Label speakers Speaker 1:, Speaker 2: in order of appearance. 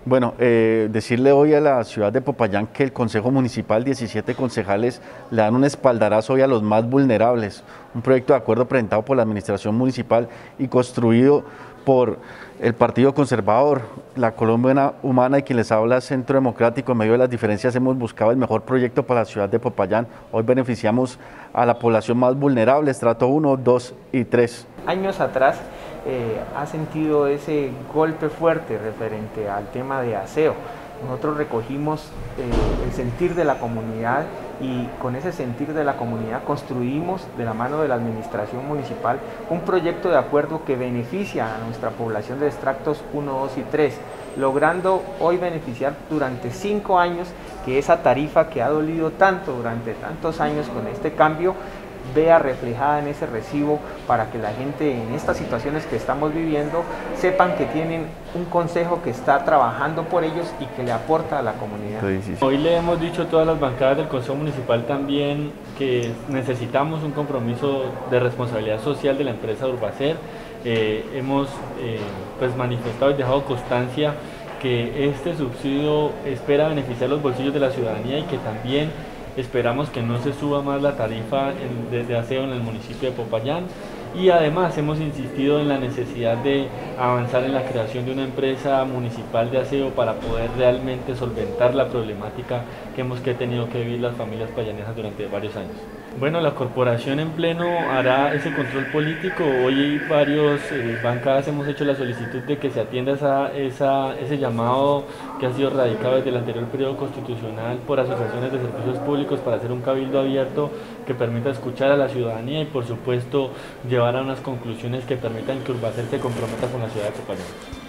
Speaker 1: Bueno, decirle hoy a la ciudad de Popayán que el Consejo Municipal, 17 concejales, le dan un espaldarazo hoy a los más vulnerables. Un proyecto de acuerdo presentado por la Administración Municipal y construido por el Partido Conservador, la Colombia Humana y quien les habla Centro Democrático. En medio de las diferencias hemos buscado el mejor proyecto para la ciudad de Popayán. Hoy beneficiamos a la población más vulnerable, estrato 1, 2 y 3.
Speaker 2: Años atrás ha sentido ese golpe fuerte referente al tema de aseo. Nosotros recogimos el sentir de la comunidad y con ese sentir de la comunidad construimos de la mano de la administración municipal un proyecto de acuerdo que beneficia a nuestra población de extractos 1, 2 y 3, logrando hoy beneficiar durante 5 años que esa tarifa que ha dolido tanto durante tantos años con este cambio vea reflejada en ese recibo para que la gente en estas situaciones que estamos viviendo sepan que tienen un consejo que está trabajando por ellos y que le aporta a la comunidad.
Speaker 1: Sí.
Speaker 3: Hoy le hemos dicho a todas las bancadas del Consejo Municipal también que necesitamos un compromiso de responsabilidad social de la empresa Urbacer. Hemos pues manifestado y dejado constancia que este subsidio espera beneficiar los bolsillos de la ciudadanía y que también esperamos que no se suba más la tarifa de aseo en el municipio de Popayán, y además hemos insistido en la necesidad de avanzar en la creación de una empresa municipal de aseo para poder realmente solventar la problemática que hemos tenido que vivir las familias payanesas durante varios años. Bueno, la corporación en pleno hará ese control político. Hoy varios bancadas hemos hecho la solicitud de que se atienda ese llamado que ha sido radicado desde el anterior periodo constitucional por asociaciones de servicios públicos para hacer un cabildo abierto que permita escuchar a la ciudadanía y por supuesto llevar a unas conclusiones que permitan que Urbacer se comprometa con la ciudad de Popayán.